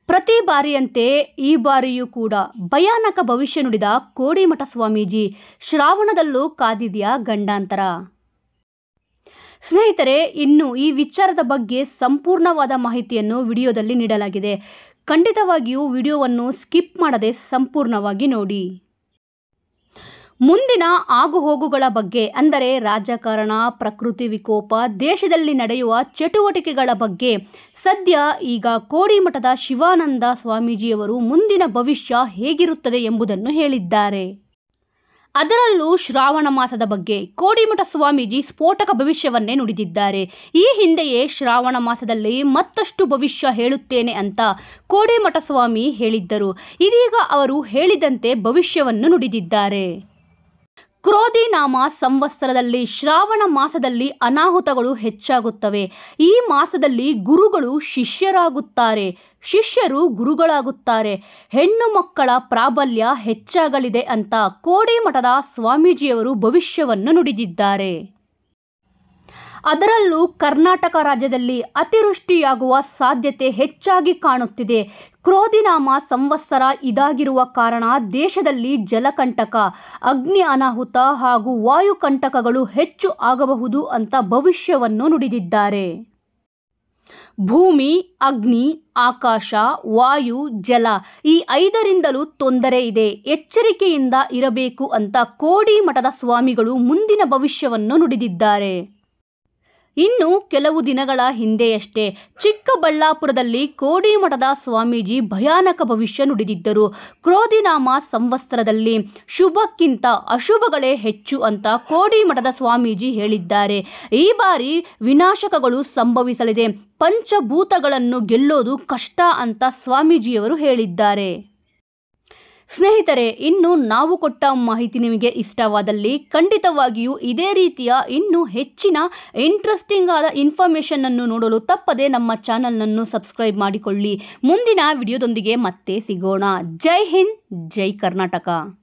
ಪ್ರತಿ ಬಾರಿಯಂತೆ ಈ ಬಾರಿಯೂ ಕೂಡ ಭಯಾನಕ ಭವಿಷ್ಯ ನುಡಿದ ಕೋಡಿಮಠ ಸ್ವಾಮೀಜಿ. ಶ್ರಾವಣದಲ್ಲೂ ಕಾದಿದೆಯಾ ಗಂಡಾಂತರ? ಸ್ನೇಹಿತರೆ, ಇನ್ನು ಈ ವಿಚಾರದ ಬಗ್ಗೆ ಸಂಪೂರ್ಣವಾದ ಮಾಹಿತಿಯನ್ನು ವಿಡಿಯೋದಲ್ಲಿ ನೀಡಲಾಗಿದೆ. ಖಂಡಿತವಾಗಿಯೂ ವಿಡಿಯೋವನ್ನು ಸ್ಕಿಪ್ ಮಾಡದೆ ಸಂಪೂರ್ಣವಾಗಿ ನೋಡಿ. ಮುಂದಿನ ಆಗುಹೋಗುಗಳ ಬಗ್ಗೆ ಅಂದರೆ ರಾಜಕಾರಣ, ಪ್ರಕೃತಿ ವಿಕೋಪ, ದೇಶದಲ್ಲಿ ನಡೆಯುವ ಚಟುವಟಿಕೆಗಳ ಬಗ್ಗೆ ಸದ್ಯ ಈಗ ಕೋಡಿಮಠದ ಶಿವಾನಂದ ಸ್ವಾಮೀಜಿಯವರು ಮುಂದಿನ ಭವಿಷ್ಯ ಹೇಗಿರುತ್ತದೆ ಎಂಬುದನ್ನು ಹೇಳಿದ್ದಾರೆ. ಅದರಲ್ಲೂ ಶ್ರಾವಣ ಮಾಸದ ಬಗ್ಗೆ ಕೋಡಿಮಠ ಸ್ವಾಮೀಜಿ ಸ್ಫೋಟಕ ಭವಿಷ್ಯವನ್ನೇ ನುಡಿದಿದ್ದಾರೆ. ಈ ಹಿಂದೆಯೇ ಶ್ರಾವಣ ಮಾಸದಲ್ಲಿ ಮತ್ತಷ್ಟು ಭವಿಷ್ಯ ಹೇಳುತ್ತೇನೆ ಅಂತ ಕೋಡಿಮಠ ಸ್ವಾಮಿ ಹೇಳಿದ್ದರು. ಇದೀಗ ಅವರು ಹೇಳಿದಂತೆ ಭವಿಷ್ಯವನ್ನು ನುಡಿದಿದ್ದಾರೆ. ಕ್ರೋಧಿ ನಾಮ ಸಂವತ್ಸರದಲ್ಲಿ ಶ್ರಾವಣ ಮಾಸದಲ್ಲಿ ಅನಾಹುತಗಳು ಹೆಚ್ಚಾಗುತ್ತವೆ. ಈ ಮಾಸದಲ್ಲಿ ಗುರುಗಳು ಶಿಷ್ಯರಾಗುತ್ತಾರೆ, ಶಿಷ್ಯರು ಗುರುಗಳಾಗುತ್ತಾರೆ, ಹೆಣ್ಣು ಮಕ್ಕಳ ಪ್ರಾಬಲ್ಯ ಹೆಚ್ಚಾಗಲಿದೆ ಅಂತ ಕೋಡಿಮಠದ ಸ್ವಾಮೀಜಿಯವರು ಭವಿಷ್ಯವನ್ನು ನುಡಿದಿದ್ದಾರೆ. ಅದರಲ್ಲೂ ಕರ್ನಾಟಕ ರಾಜ್ಯದಲ್ಲಿ ಅತಿವೃಷ್ಟಿಯಾಗುವ ಸಾಧ್ಯತೆ ಹೆಚ್ಚಾಗಿ ಕಾಣುತ್ತಿದೆ. ಕ್ರೋಧಿನಾಮ ಸಂವತ್ಸರ ಇದಾಗಿರುವ ಕಾರಣ ದೇಶದಲ್ಲಿ ಜಲಕಂಟಕ, ಅಗ್ನಿ ಅನಾಹುತ ಹಾಗೂ ವಾಯುಕಂಟಕಗಳು ಹೆಚ್ಚು ಆಗಬಹುದು ಅಂತ ಭವಿಷ್ಯವನ್ನು ನುಡಿದಿದ್ದಾರೆ. ಭೂಮಿ, ಅಗ್ನಿ, ಆಕಾಶ, ವಾಯು, ಜಲ ಈ 5ರಿಂದಲೂ ತೊಂದರೆ ಇದೆ, ಎಚ್ಚರಿಕೆಯಿಂದ ಇರಬೇಕು ಅಂತ ಕೋಡಿಮಠದ ಸ್ವಾಮಿಗಳು ಮುಂದಿನ ಭವಿಷ್ಯವನ್ನು ನುಡಿದಿದ್ದಾರೆ. ಇನ್ನು ಕೆಲವು ದಿನಗಳ ಹಿಂದೆಯಷ್ಟೇ ಚಿಕ್ಕಬಳ್ಳಾಪುರದಲ್ಲಿ ಕೋಡಿಮಠದ ಸ್ವಾಮೀಜಿ ಭಯಾನಕ ಭವಿಷ್ಯ ನುಡಿದಿದ್ದರು. ಕ್ರೋಧಿನಾಮ ಸಂವತ್ಸರದಲ್ಲಿ ಶುಭಕ್ಕಿಂತ ಅಶುಭಗಳೇ ಹೆಚ್ಚು ಅಂತ ಕೋಡಿಮಠದ ಸ್ವಾಮೀಜಿ ಹೇಳಿದ್ದಾರೆ. ಈ ಬಾರಿ ವಿನಾಶಕಗಳು ಸಂಭವಿಸಲಿದೆ, ಪಂಚಭೂತಗಳನ್ನು ಗೆಲ್ಲೋದು ಕಷ್ಟ ಅಂತ ಸ್ವಾಮೀಜಿಯವರು ಹೇಳಿದ್ದಾರೆ. ಸ್ನೇಹಿತರೆ, ಇನ್ನು ನಾವು ಕೊಟ್ಟ ಮಾಹಿತಿ ನಿಮಗೆ ಇಷ್ಟವಾದಲ್ಲಿ ಖಂಡಿತವಾಗಿಯೂ ಇದೇ ರೀತಿಯ ಇನ್ನೂ ಹೆಚ್ಚಿನ ಇಂಟ್ರೆಸ್ಟಿಂಗ್ ಆದ ಇನ್ಫಾರ್ಮೇಷನ್ ಅನ್ನು ನೋಡಲು ತಪ್ಪದೆ ನಮ್ಮ ಚಾನಲ್ನನ್ನು ಸಬ್ಸ್ಕ್ರೈಬ್ ಮಾಡಿಕೊಳ್ಳಿ. ಮುಂದಿನ ವಿಡಿಯೋದೊಂದಿಗೆ ಮತ್ತೆ ಸಿಗೋಣ. ಜೈ ಹಿಂದ್, ಜೈ ಕರ್ನಾಟಕ.